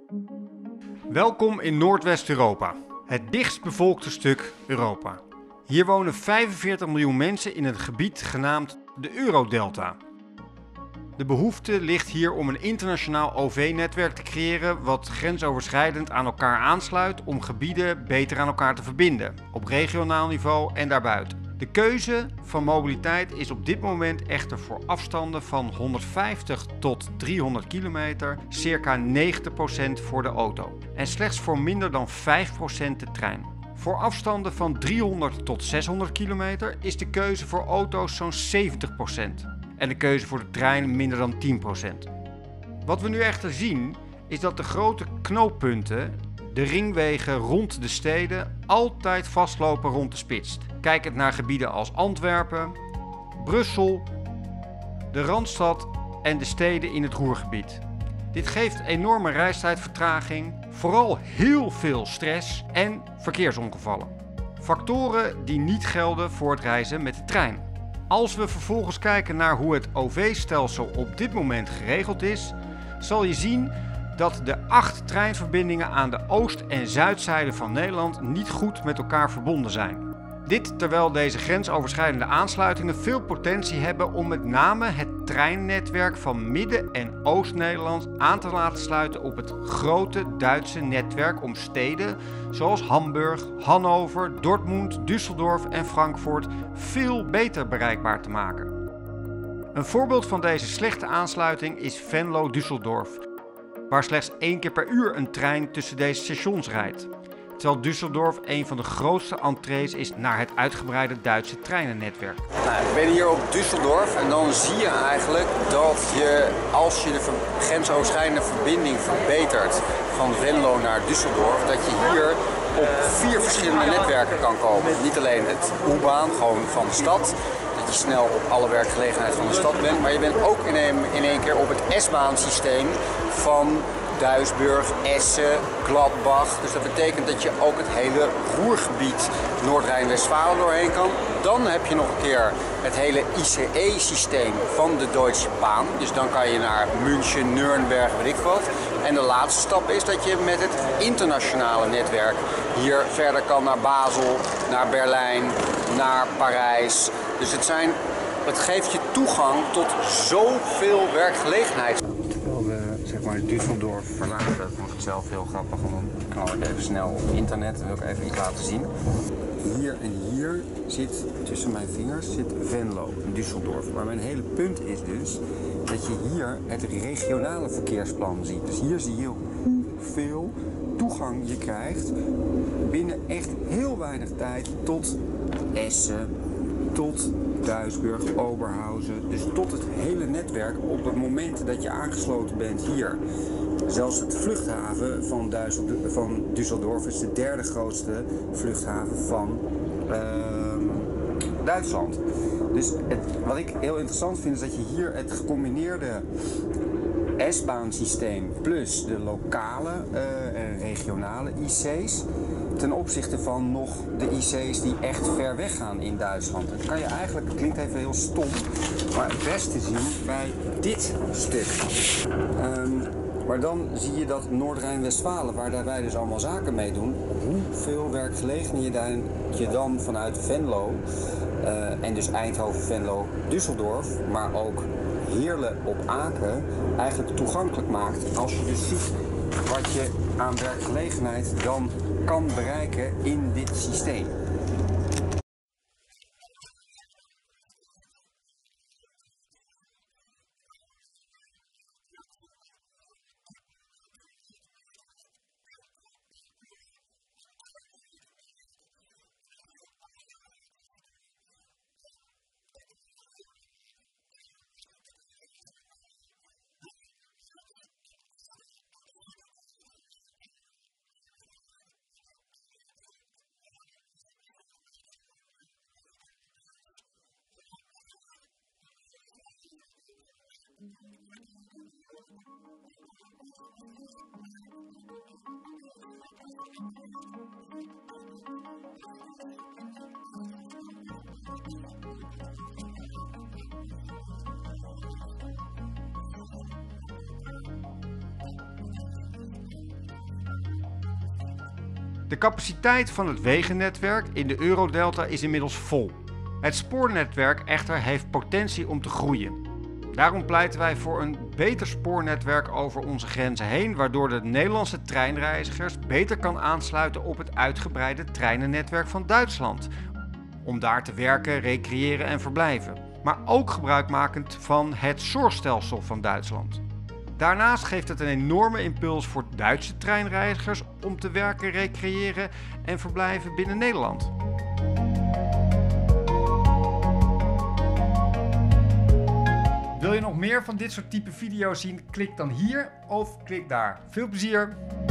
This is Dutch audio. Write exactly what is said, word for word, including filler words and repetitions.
Welkom in Noordwest-Europa, het dichtstbevolkte stuk Europa. Hier wonen vijfenveertig miljoen mensen in het gebied genaamd de Eurodelta. De behoefte ligt hier om een internationaal O V-netwerk te creëren wat grensoverschrijdend aan elkaar aansluit om gebieden beter aan elkaar te verbinden, op regionaal niveau en daarbuiten. De keuze van mobiliteit is op dit moment echter voor afstanden van honderdvijftig tot driehonderd kilometer circa negentig procent voor de auto en slechts voor minder dan vijf procent de trein. Voor afstanden van driehonderd tot zeshonderd kilometer is de keuze voor auto's zo'n zeventig procent en de keuze voor de trein minder dan tien procent. Wat we nu echter zien is dat de grote knooppunten, de ringwegen rond de steden, altijd vastlopen rond de spits. Kijk het naar gebieden als Antwerpen, Brussel, de Randstad en de steden in het Ruhrgebied. Dit geeft enorme reistijdvertraging, vooral heel veel stress en verkeersongevallen. Factoren die niet gelden voor het reizen met de trein. Als we vervolgens kijken naar hoe het O V-stelsel op dit moment geregeld is, zal je zien dat de acht treinverbindingen aan de oost- en zuidzijde van Nederland niet goed met elkaar verbonden zijn. Dit terwijl deze grensoverschrijdende aansluitingen veel potentie hebben om met name het treinnetwerk van Midden- en Oost-Nederland aan te laten sluiten op het grote Duitse netwerk om steden zoals Hamburg, Hannover, Dortmund, Düsseldorf en Frankfurt veel beter bereikbaar te maken. Een voorbeeld van deze slechte aansluiting is Venlo-Düsseldorf, waar slechts één keer per uur een trein tussen deze stations rijdt, terwijl Düsseldorf een van de grootste entrees is naar het uitgebreide Duitse treinennetwerk. Nou, ik ben hier op Düsseldorf en dan zie je eigenlijk dat je, als je de grensoverschrijdende verbinding verbetert van Venlo naar Düsseldorf, dat je hier op vier verschillende netwerken kan komen. Niet alleen het U-baan, gewoon van de stad, dat je snel op alle werkgelegenheid van de stad bent, maar je bent ook in één, in één keer op het S-baan systeem van Duisburg, Essen, Gladbach. Dus dat betekent dat je ook het hele Ruhrgebied Noord-Rijn-Westfalen doorheen kan. Dan heb je nog een keer het hele I C E-systeem van de Deutsche Bahn. Dus dan kan je naar München, Nuremberg, weet ik wat. En de laatste stap is dat je met het internationale netwerk hier verder kan naar Basel, naar Berlijn, naar Parijs. Dus het, zijn, het geeft je toegang tot zoveel werkgelegenheid. Terwijl we zeg maar Düsseldorf verlaten, dat vond ik zelf heel grappig. Want dan knal ik even snel op internet en wil ik even iets laten zien. Hier en hier zit, tussen mijn vingers, zit Venlo, Düsseldorf. Maar mijn hele punt is dus dat je hier het regionale verkeersplan ziet. Dus hier zie je hoeveel toegang je krijgt binnen echt heel weinig tijd tot Essen, tot Duisburg, Oberhausen, dus tot het hele netwerk op het moment dat je aangesloten bent hier. Zelfs het vluchthaven van, Duitsel, van Düsseldorf is de derde grootste vluchthaven van uh, Duitsland. Dus het, wat ik heel interessant vind is dat je hier het gecombineerde S-baan systeem plus de lokale uh, en regionale I C's ten opzichte van nog de I C's die echt ver weg gaan in Duitsland. Dat kan je eigenlijk, het klinkt even heel stom, maar het beste zien bij dit stuk. Um, maar dan zie je dat Noord-Rijn-Westfalen, waar wij dus allemaal zaken mee doen, hoeveel werkgelegenheden je dan vanuit Venlo uh, en dus Eindhoven, Venlo, Düsseldorf, maar ook Heerlen op Aken eigenlijk toegankelijk maakt als je dus ziet wat je aan werkgelegenheid dan kan bereiken in dit systeem. De capaciteit van het wegennetwerk in de Eurodelta is inmiddels vol. Het spoornetwerk echter heeft potentie om te groeien. Daarom pleiten wij voor een beter spoornetwerk over onze grenzen heen, waardoor de Nederlandse treinreizigers beter kan aansluiten op het uitgebreide treinennetwerk van Duitsland. Om daar te werken, recreëren en verblijven. Maar ook gebruikmakend van het zorgstelsel van Duitsland. Daarnaast geeft het een enorme impuls voor Duitse treinreizigers om te werken, recreëren en verblijven binnen Nederland. Wil je nog meer van dit soort type video's zien? Klik dan hier of klik daar. Veel plezier!